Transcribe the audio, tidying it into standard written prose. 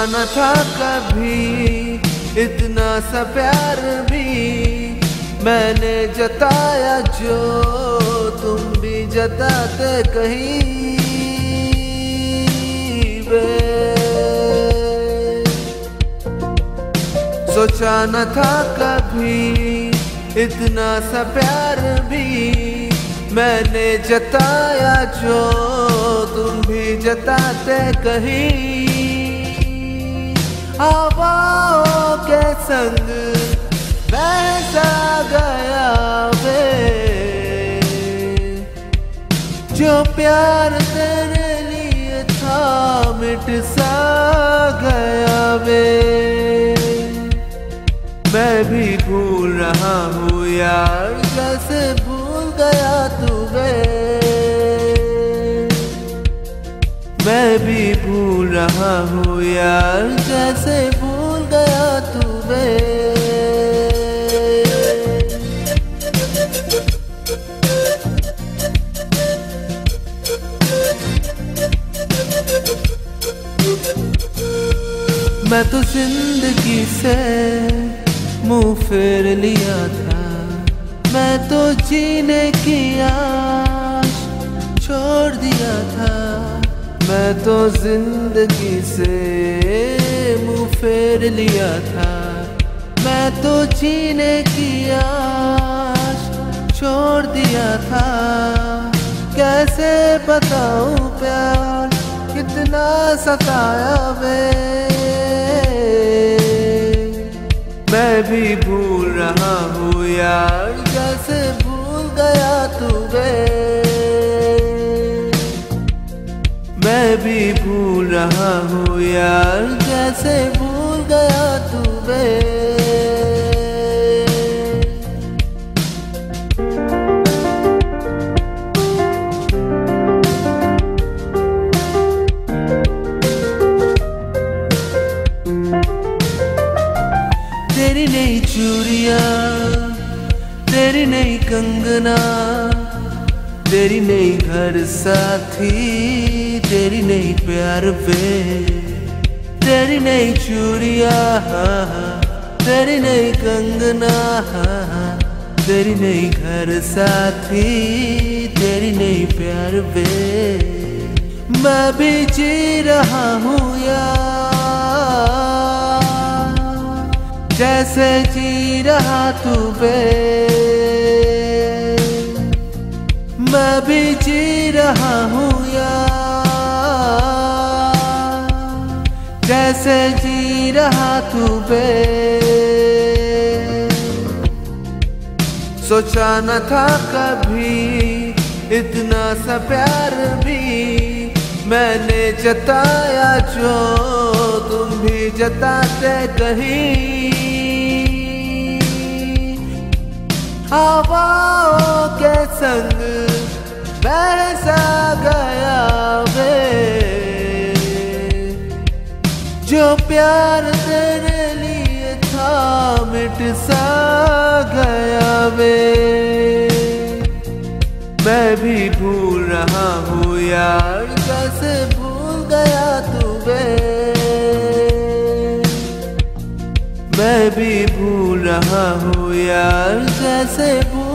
न था कभी इतना सा प्यार भी मैंने जताया जो तुम भी जताते कहीं वे। सोचा न था कभी इतना सा प्यार भी मैंने जताया जो तुम भी जताते कहीं। हवाओं के संग बहसा गया वे जो प्यार तेरे लिए था मिट सा गया वे। मैं भी भूल रहा हूँ यार जैसे भूल गया तू वे। मैं भी भूल रहा हूँ यार जैसे भूल गया तू वे। मैं तो जिंदगी से मुंह फेर लिया था, मैं तो जीने की आश छोड़ दिया था। मैं तो जिंदगी से मुंह फेर लिया था, मैं तो जीने की आश छोड़ दिया था। कैसे बताऊं प्यार कितना सताया वे। मैं भी भूल रहा हूँ यार जैसे भूल गया तू वे। मैं भी भूल रहा हूँ यार जैसे भूल गया तू वे। तेरी नई चूड़ियां, तेरी नई कंगना, तेरी नई घर साथी, तेरी नई प्यार वे। तेरी नई चूड़ियां, तेरी नई कंगना, तेरी नई घर साथी, तेरी नई प्यार वे। मैं भी जी रहा हूँ यार जैसे जी रहा तू वे। मैं भी जी रहा हूँ यार जैसे जी रहा तू वे। सोचा न था कभी इतना सा प्यार भी मैंने जताया जो तुम भी जताते कहीं। हवाओं के संग बहसा गया वे जो प्यार तेरे लिए था मिट सा गया वे। मैं भी भूल रहा हूँ यार जैसे भूल गया तू वे। मैं भी भूल रहा हूँ यार जैसे भूल